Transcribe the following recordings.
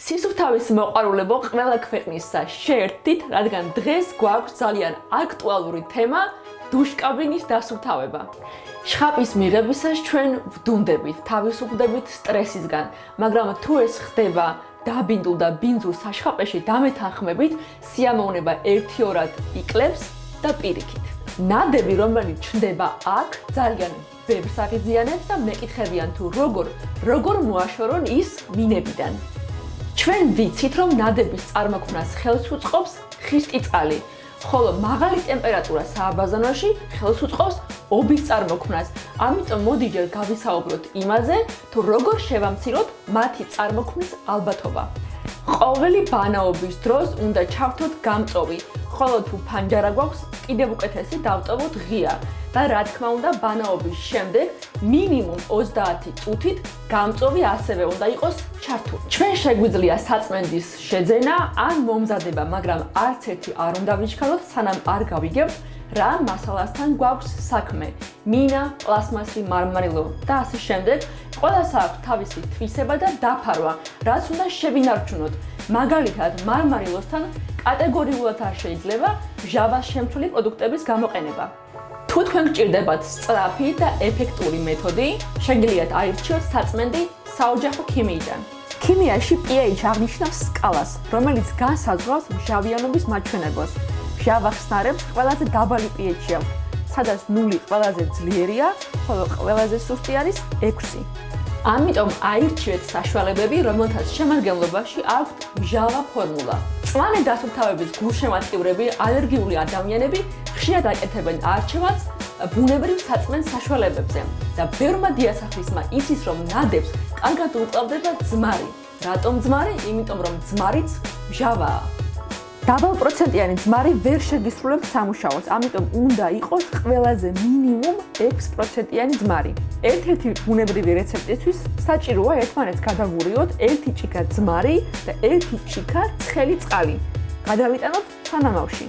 სისუფთავის მოყვარულებო ყველა ქვეყნისა შეერთდით, რადგან დღეს გვაქვს ძალიან აქტუალური თემა დუშკაბინის დასუფთავება. შხაპის მიღებისას ჩვენ ვდუნდებით, თავისუფლდებით სტრესისგან, მაგრამ თუ ეს ხდება დაბინდულ და ბინძურ საშხაპეში დამეთანხმებით, სიამოვნება ერთიორად იკლებს და პირიქით. ნადები, რომელიც ჩნდება აქ, ძალიან ბევრს აღიზიანებს და მეკითხებიან თუ როგორ მოაშორონ ის მინებიდან. ჩვენ ვიცით, რომ ნადების წარმოქმნას ხელს უწყობს ხისტი წყალი, ხოლო მაღალი ტემპერატურა სააბაზანოში ხელს უწყობს ობის წარმოქმნას. ამიტომ მოდი ჯერ გავისაუბროთ იმაზე, თუ როგორ შევამციროთ მათი წარმოქმნის ალბათობა. ყოველი ბანაობის დროს უნდა ჩავთოთ გამწოვი, ხოლო თუ ფანჯარა გვაქვს, კიდევ უკეთესი დავტოვოთ ღია. და რა თქმა უნდა, ბანაობის შემდეგ მინიმუმ 30 წუთით გამწოვი ასევე უნდა იყოს ჩართული. ჩვენ შეგვიძლია საწმენდის შეძენა ან მომზადება, მაგრამ არც ერთი არ უნდა ვიჩქაროთ, სანამ არ გავიგებთ, რა მასალასთან გვაქვს საქმე. მინა, პლასმასი, მარმარილო და ასე შემდეგ. ყველას აქვს თავისი თვისება და დაფარვა, რაც უნდა შევინარჩუნოთ. მაგალითად, მარმარილოსთან კატეგორიულად არ შეიძლება მჟავას შემცველი პროდუქტების გამოყენება. თუ თქვენ გჭირდებათ სწრაფი და ეფექტური მეთოდი, შეგიძლიათ აირჩიოთ საწმენდი საოჯახო ქიმიიდან. ქიმიაში pH აღნიშნავს სკალას, რომელიც განსაზღვრავს მჟავიანობის მაჩვენებელს. მჟავა ხსნარებს ყველაზე დაბალი pH-ი აქვს, სადაც 0 ყველაზე ძლიერია, ხოლო ყველაზე სუსტი არის 6. ამიტომ აირჩიეთ საშუალებები, რომელთაც შემადგენლობაში აქვთ მჟავა ფორმულა. მწვანე დასუფთავების გულშემატკივრები, ალერგიული ადამიანები ხშირად აკეთებენ არჩევანს ბუნებრივ საწმენდ საშუალებებზე და ბევრმა დიასახლისმა იცის, რომ ნადებს კარგად უკლავდება ძმარი. რატომ ძმარი? იმიტომ რომ ძმარიც მჟავაა. დაბალპროცენტიანი ძმარი ვერ შეგისრულებს სამუშაოს, ამიტომ უნდა იყოს ყველაზე მინიმუმ 6%-იანი ძმარი. ერთ-ერთი ბუნებრივი რეცეპტისთვის საჭიროა ერთმანეთს გადავურიოთ 1 ჭიქა ძმარი და 1 ჭიქა ცხელი წყალი. გადავიტანოთ სანამავში.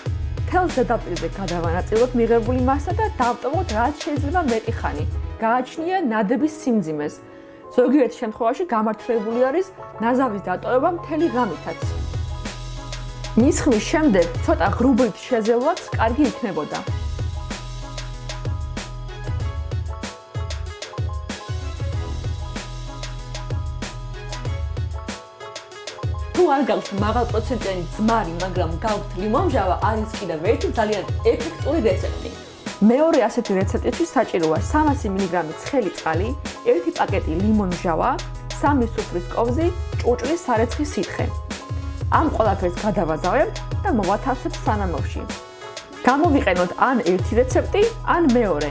თელს ზედაპირზე გადავანაწილოთ მიღებული მასა და დავტოვოთ რაც შეიძლება მეტი ხანი. გააჩნია ნადების სიმძიმეს. ზოგიერთ შემთხვევაში გამართლებული არის ნაზავის დატოვება მთელი ღამითაც. მის ხმის შემდეგ ცოტა ღრუბლით შეზელვაც კარგი იქნებოდა. თუ არ გაქვთ მაღალპროცენტიანი ძმარი, მაგრამ გაქვთ ლიმონმჟავა, არის კიდევ ერთი ძალიან ეფექტური რეცეპტი. მეორე ასეთი რეცეპტისთვის საჭიროა 300 მგ ცხელი წყალი, 1 პაკეტი ლიმონმჟავა, 3 სუფრის კოვზი, ჭურჭლის სარეცხი სითხე. ამ ყველაფერს გადავაზავებთ და მოვათავსებთ სანამავში. გამოვიყენოთ ან ერთი რეცეპტი, ან მეორე.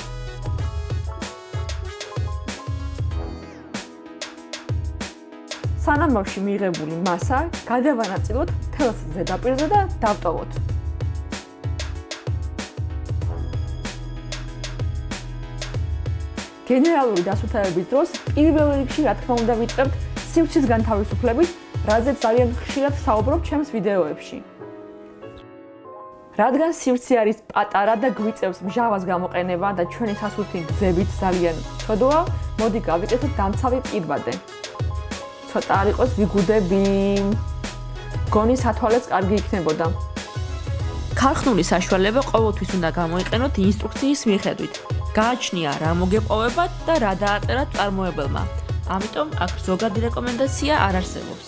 სანამავში მიღებული მასა გადავანაწილოთ თელს ზედაპირზე და დავტოვოთ. გენერალური დასუფთავების დროს პირველ რიგში რა თქმა უნდა ვიწყებთ სივრცის განთავისუფლებით, რაზეც ძალიან ხშირად ვსაუბრობ ჩემს ვიდეოებში. რადგან სივრცე არის პატარა და გვიწევს მჟავას გამოყენება და ჩვენი სასუნთქი გზებით ძალიან ცოდოა, მოდი გავიკეთოთ დამცავი პირბადე. ცოტა არ იყოს ვიგუდები. გონი სათვალეც კარგი იქნებოდა. ქარხნული საშუალება ყოველთვის უნდა გამოიყენოთ ინსტრუქციის მიხედვით. გააჩნია რა მოგეპოვებათ და რა დააწერათ წარმოებელმა. ამიტომ აქ ზოგადი რეკომენდაცია არ არსებობს.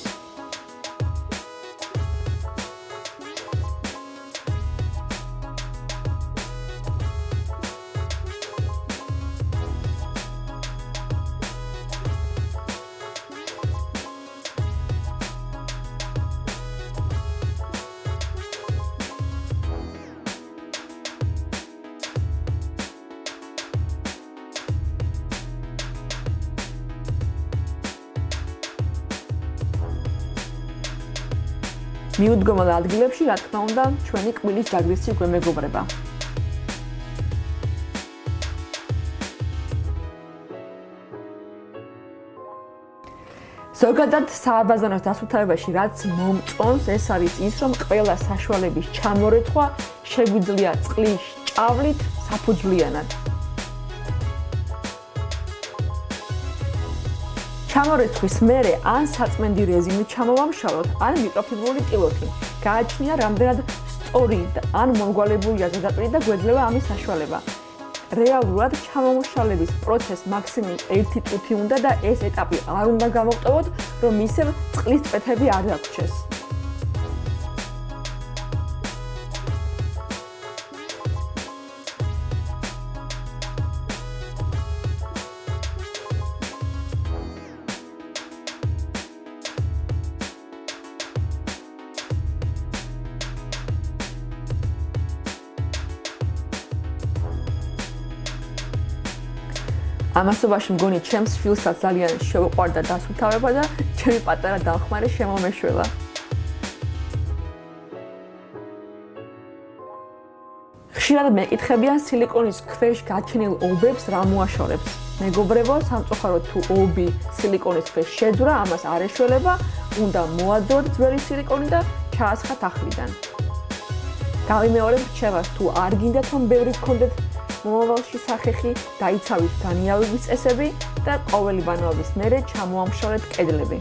მიუდგომელ ადგილებში, რა თქმა უნდა, ჩვენი კბილის ჯაგრისი უკვე მეგობრება. ზოგადად სააბაზანოს დასუფთავებაში რაც მომწონს, ეს არის ის, რომ ყველა საშუალების ჩამორეცხვა შეგვიძლია წყლის ჭავლით საფუძვლიანად. ჩამორიცხვის მერე ან საწმენდი რეზინით ჩამოვამშალოთ, ან მიკროფიბრული ტილოთი. გააჩნია რამდენად სწორი ან მომრგვალებულია ზედაპირი და გვეძლევა ამის საშუალება. რეალურად ჩამომუშავების პროცესს მაქსიმუმ 1 წუთი უნდა და ეს ეტაპი არ უნდა გავავტოვოთ, რომ ისევ წყლის წვეთები არ დაგვრჩეს. ამასობაში მგონი ჩემს შვილსაც ძალიან შეუყვარდა დასუფთავება და ჩემი პატარა დამხმარე შემომეშველა. ხშირად მეკითხებიან სილიკონის ქვეშ გაჩენილ ობებს რა მოაშორებს. მეგობრებო, სამწუხაროდ თუ ობი სილიკონის ქვეშ შეძვრა, ამას არ ეშველება, უნდა მოაძროთ ძველი სილიკონი და ჩაასხათ ახლიდან. გავიმეორებ რჩევას, თუ არ გინდათ რომ ბევრი გქონდეთ მომავალში სახეხი, დაიცავით განიავების წესები და ყოველი ბანაობის მერე ჩამოამშორეთ კედლები.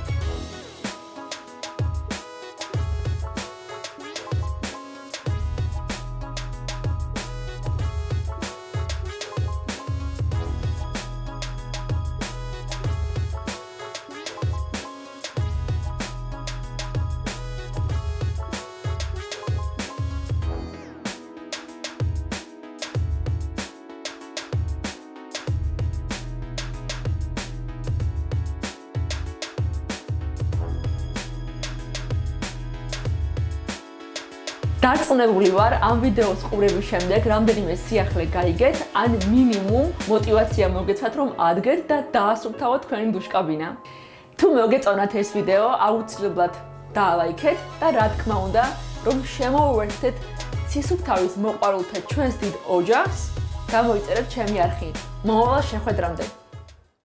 დარწმუნებული ვარ, ამ ვიდეოს ყურების შემდეგ რამდენიმე სიახლე გაიგეთ, ან მინიმუმ мотиваცია მოგეცათ, რომ ადგეთ და დაასუფთავოთ თქვენი დუშკაბინა. თუ მოგეწონათ ეს ვიდეო, აუცილებლად დაალაიქეთ და რა თქმა უნდა, რომ შემოუერთდეთ სისუფთავის მოყვარულთა ჩვენს დიდ ოჯახს, გამოიწერეთ ჩემი არხი. მომავალ შეხვედრამდე.